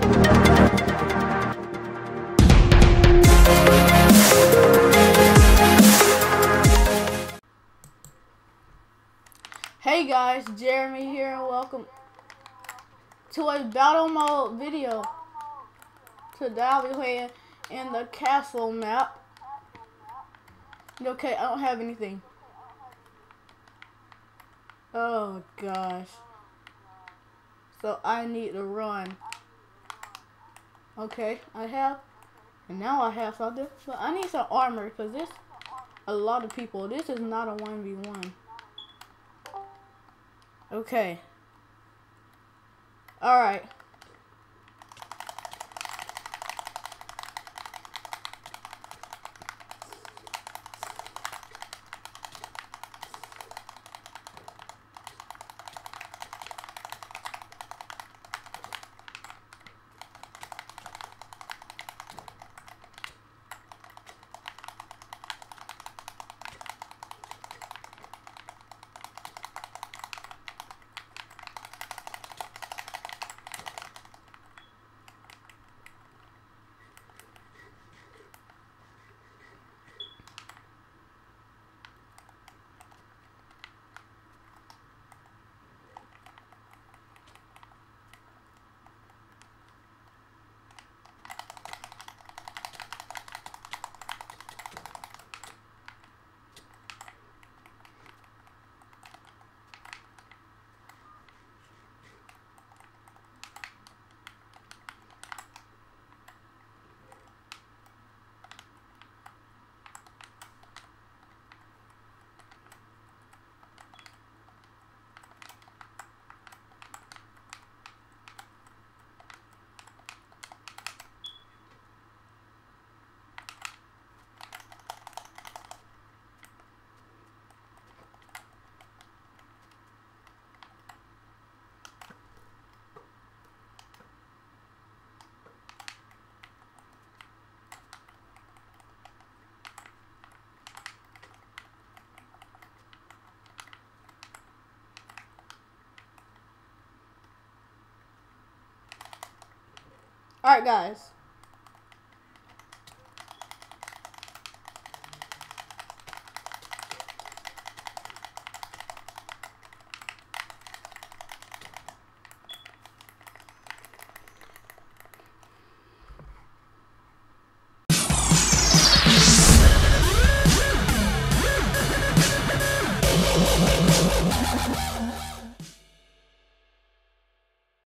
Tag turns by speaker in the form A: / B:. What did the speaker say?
A: Hey guys, Jeremy here and welcome to a battle mode video. Today I'll be playing in the castle map. Okay, I don't have anything. Oh gosh. So I need to run. Okay, and now I have something. But I need some armor because this a lot of people. This is not a 1v1. Okay. Alright. Alright guys.